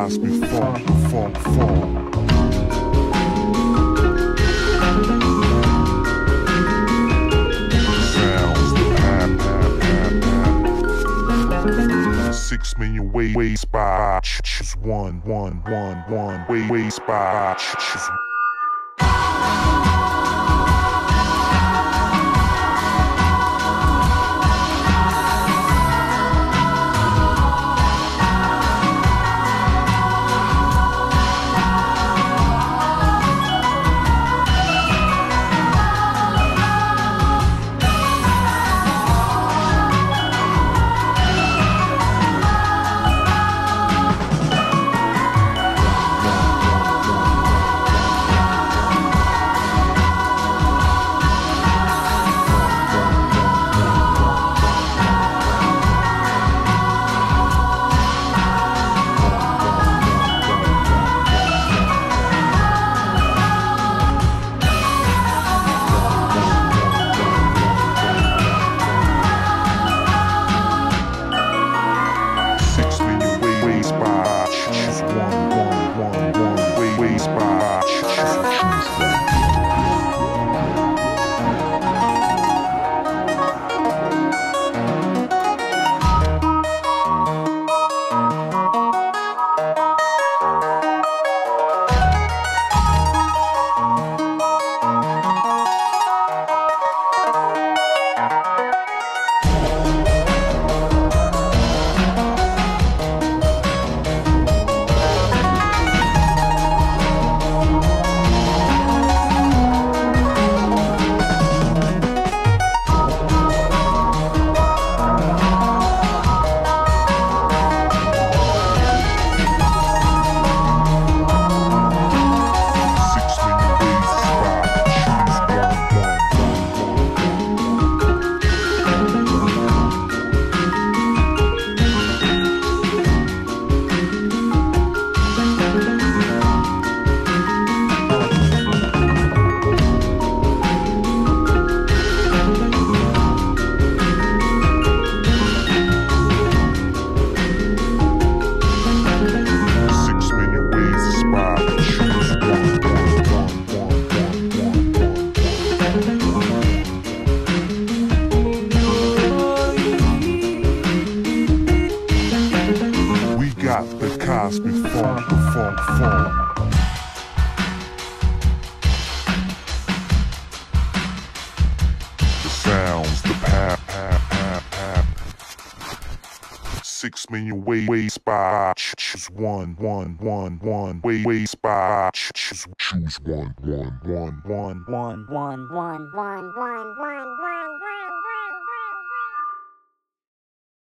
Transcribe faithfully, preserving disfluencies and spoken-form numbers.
cosmic funk, funk, funk. Sounds the pap, pap, pap, pap. Six million way, ways by choose one, one, one, one, way, ways by choose. The cosmic funk, funk, funk. The sounds, the pap, pap, pap, pap. Six million way, ways by choose one, one, one, one, way, ways by choose, choose one, one, one, one, one, one, one, one, one, one, one.